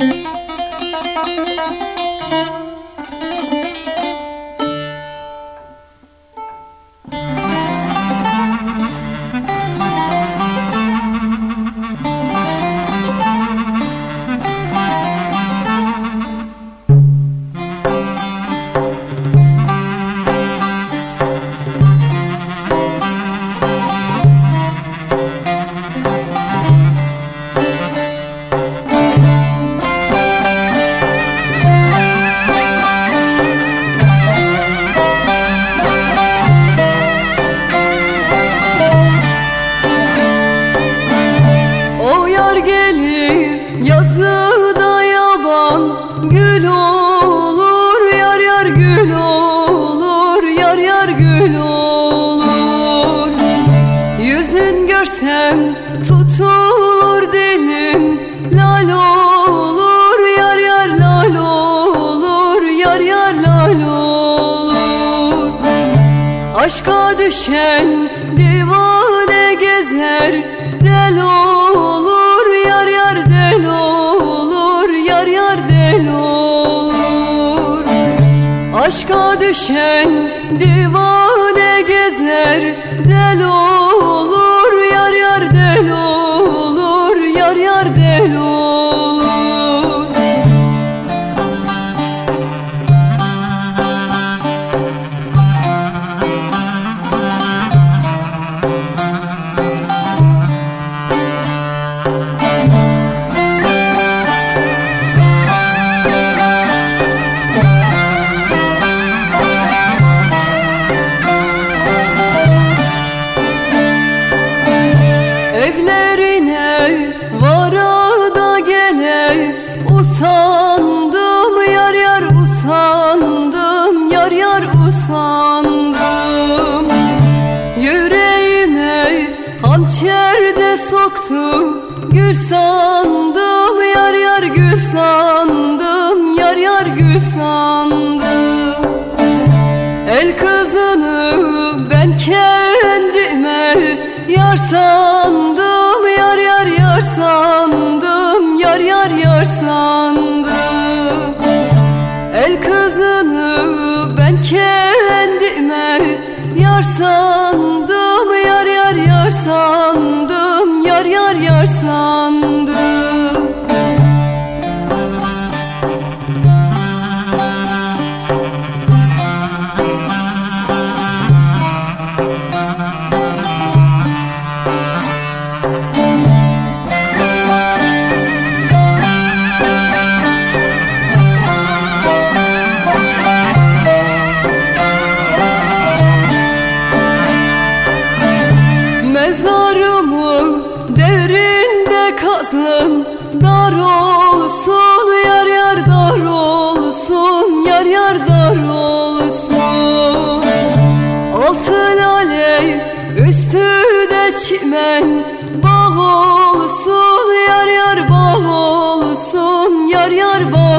Yazıda yaban gül olur, yar yar gül olur, yar yar gül olur. Yüzün görsem tutulur dilim, lal olur, yar yar lal olur, yar yar lal olur. Aşka düşen divane gezer, del olur, yar yar del olur, yar yar del olur. Aşka düşen divane gezer, del olur, yar yar del olur, yar yar del olur. Evlerine vara da gele usandım, yar yar usandım, yar yar usandım. Yüreğime hançer de soktu, gül sandım, yar yar gül sandım, yar yar gül sandım. El kızını ben kendime yar sandım, yar yar yar sandım, yar yar yar sandım. El kızını ben kendime yar sandım, yar yar yar sandım, yar yar yar sandım. Mezarımı derinde kazın, dar olsun, yar yar dar olsun, yar yar dar olsun. Altı lale üstü de çimen, bağ olsun, yar yar bağ olsun, yar yar bağ